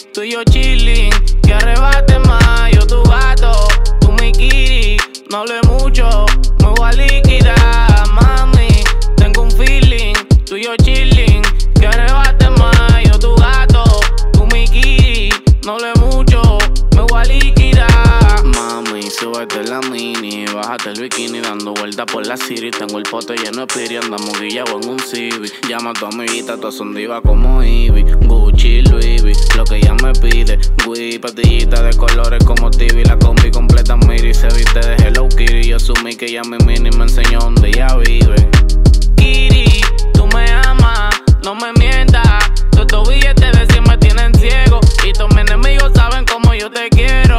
tú y yo chilling. Que arrebate más, yo tu gato, tú mi kitty. No hable mucho, me voy a liquidar, mami. Tengo un feeling, tú y yo chilling. Que arrebate más, yo tu gato, tú mi kitty. No hable mucho, me voy a liquidar. Mami, súbete la mini, bájate el bikini, dando vueltas por la city. Tengo el pote lleno de piri, andamos guillados en un Civic. Llama a tu amiguita, todas son divas como Ivy. Gucci, Louis V, lo que ella me pide. Wii, patillita de colores como TV. La combi completa miri, se viste de Hello Kitty. Yo asumí que ella mi mini me enseñó donde ella vive. Kitty, tú me amas, no me mientas. Todos estos billetes de 100 me tienen ciego. Y todos mis enemigos saben cómo yo te quiero.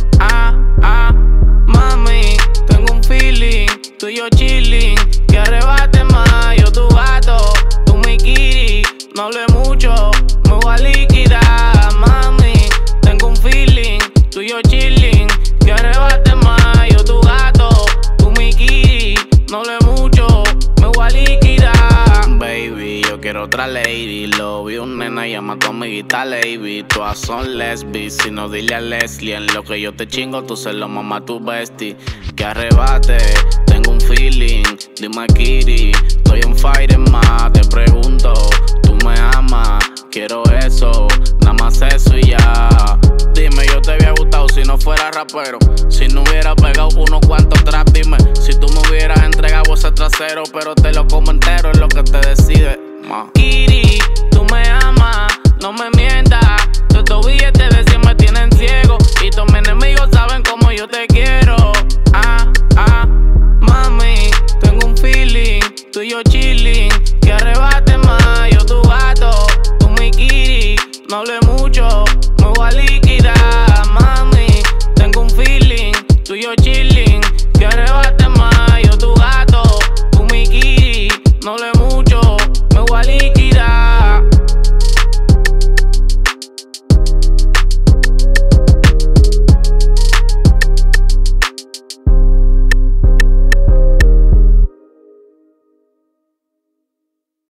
Mami, tengo un feeling, tú y yo chilling. Que arrebate más, yo tu gato, tú mi kitty. No hable mucho, me voy a liquidar. Mami, tengo un feeling, tú y yo chilling. Que arrebate más, yo tu gato, tú mi kitty. No hable mucho, me voy a liquidar. Baby, yo quiero otra lady. Lo vi un nena, llama a tu amiguita Lady. Todas son lesbies, si no dile a Leslie. En lo que yo te chingo, tú se lo mamá tu bestie. Que arrebate, tengo un feeling, dime kitty. Estoy on fire más, te pregunto. Tú me amas, quiero eso, nada más eso y ya. Dime, yo te había gustado si no fuera rapero. Si no hubiera pegado unos cuantos trap, dime. Si tú me hubieras entregado ese trasero, pero te lo como entero, es lo que te decide. Kitty, tú me amas, no me mientas. Todos estos billetes de 100 me tienen ciego. Y todos mis enemigos saben cómo yo te quiero. Mami, tengo un feeling, tú y yo chilling. Que arrebate más, yo tu gato, tú mi kitty. No hable mucho, me voy a liquidar. Mami, tengo un feeling, tú y yo chilling.